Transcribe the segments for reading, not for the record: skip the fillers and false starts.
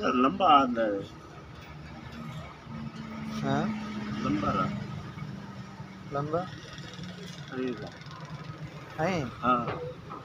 लंबा आता है। हाँ लंबा रहा। लंबा ठीक है। है। हाँ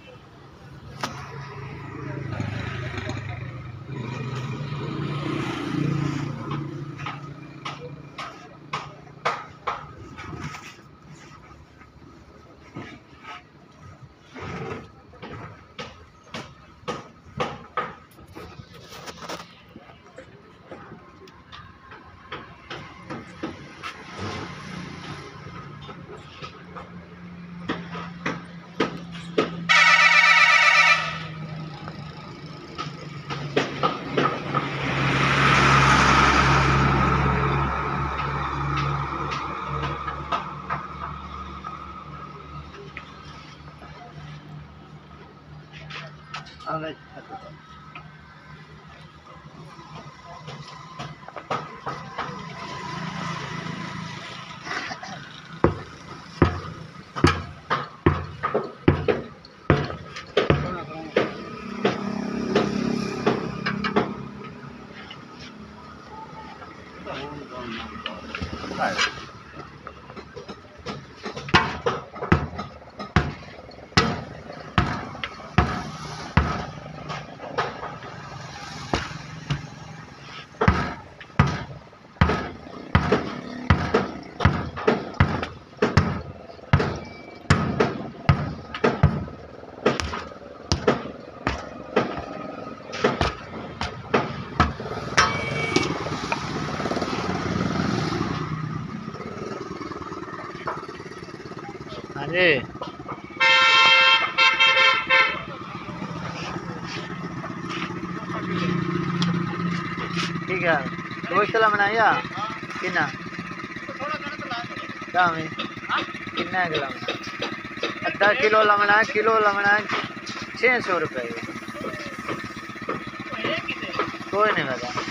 हाँ जी ठीक है। दो चला बनाया कितना क्या में कितना किलो आधा किलो लमना किलो लमना 600 रुपये कोई नहीं पता।